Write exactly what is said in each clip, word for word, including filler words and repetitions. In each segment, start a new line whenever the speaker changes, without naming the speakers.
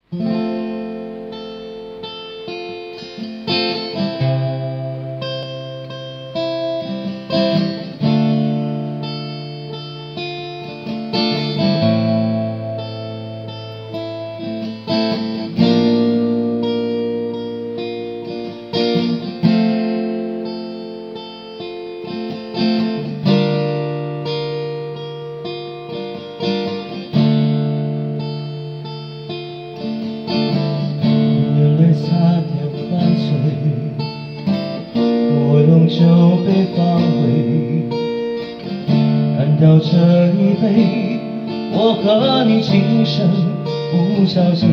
酒杯放回，干掉这一杯，我和你今生不交接。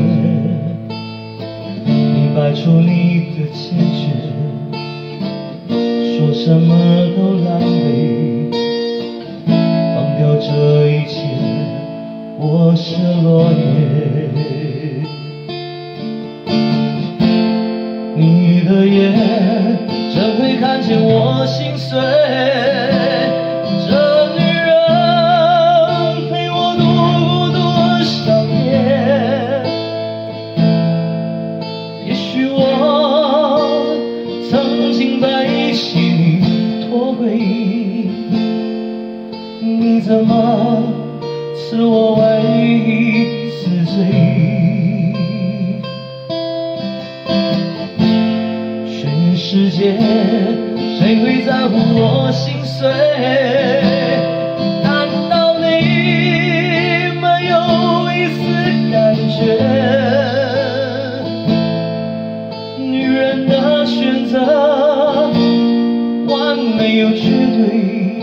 你摆出你的坚决，说什么都狼狈，放掉这一切，我是落叶。你的眼怎会看见我心碎？这女人陪我度过多少年？也许我曾经被心脱轨，你怎么赐我唯一死罪？世界谁会在乎我心碎？难道你没有一丝感觉？女人的选择完美又绝对，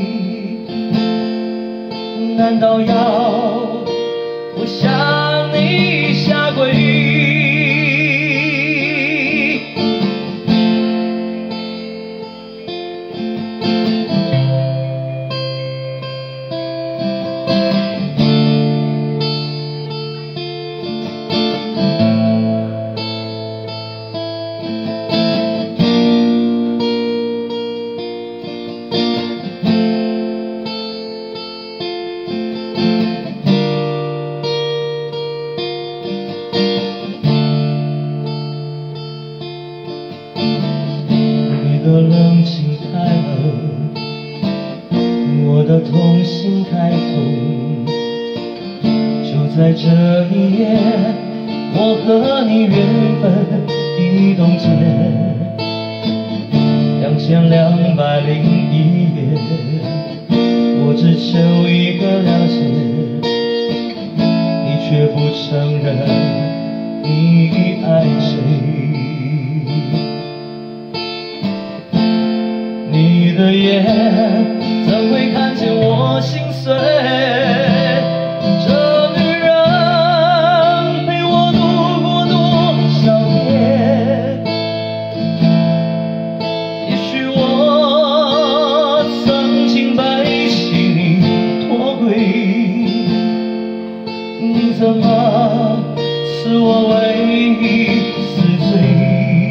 难道要我向你下跪？你的冷情太冷，我的痛心太痛。就在这一夜，我和你缘分已冻结。两千两百零一夜，我只求一个了解，你却不承认你爱谁。你的眼怎会看见我心碎？这女人陪我度过多少年？也许我曾经被心脱轨，你怎么赐我唯一死罪？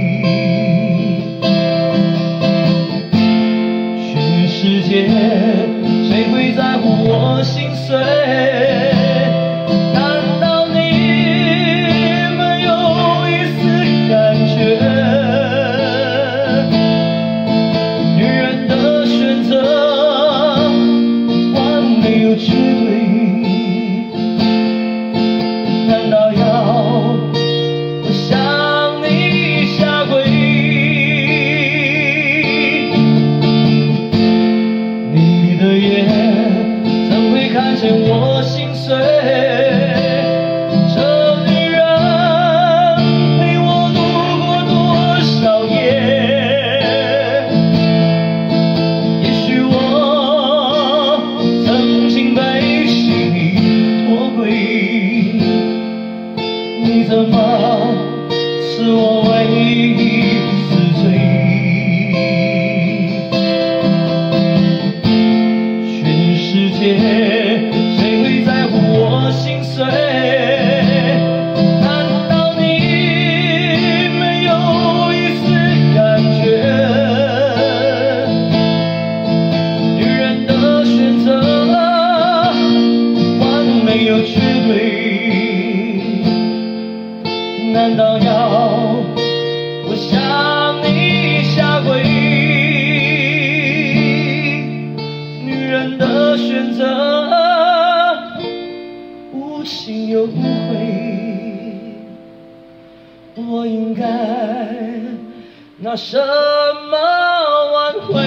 世界谁会在乎我心碎？难道你没有一丝感觉？女人的选择完美又绝对，难道要我向你下跪？你的眼怎会看见我心碎？这女人陪我度过多少夜？也许我曾经被心脱轨，你怎么赐我唯一死罪？世界谁会在乎我心碎？难道你没有一丝感觉？女人的选择完美又绝对， 难道要我向你下跪？女人的选择无心有无悔，我应该拿什么挽回？